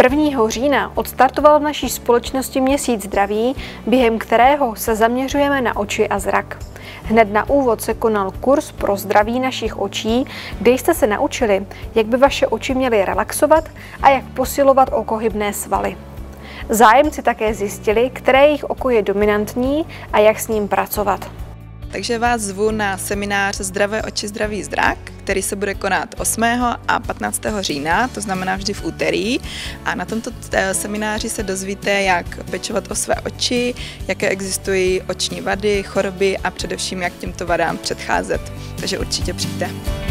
1. října odstartoval v naší společnosti Měsíc zdraví, během kterého se zaměřujeme na oči a zrak. Hned na úvod se konal kurz pro zdraví našich očí, kde jste se naučili, jak by vaše oči měly relaxovat a jak posilovat okohybné svaly. Zájemci také zjistili, které jejich oko je dominantní a jak s ním pracovat. Takže vás zvu na seminář Zdravé oči, zdravý zrak, který se bude konat 8. a 15. října, to znamená vždy v úterý. A na tomto semináři se dozvíte, jak pečovat o své oči, jaké existují oční vady, choroby a především, jak těmto vadám předcházet. Takže určitě přijďte.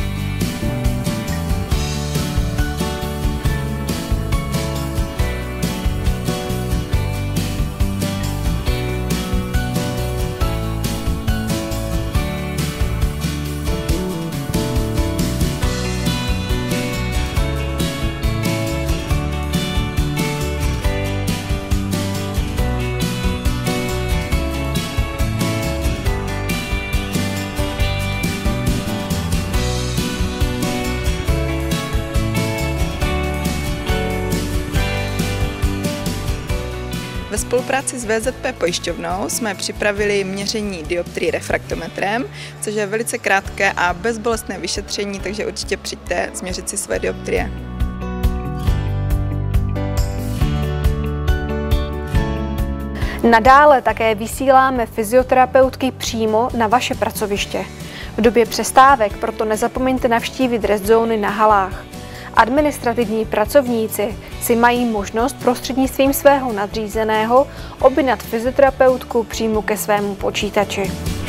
Ve spolupráci s VZP pojišťovnou jsme připravili měření dioptrii refraktometrem, což je velice krátké a bezbolestné vyšetření, takže určitě přijďte změřit si své dioptrie. Nadále také vysíláme fyzioterapeutky přímo na vaše pracoviště. V době přestávek proto nezapomeňte navštívit rest zóny na halách. Administrativní pracovníci si mají možnost prostřednictvím svého nadřízeného objednat fyzioterapeutku přímo ke svému počítači.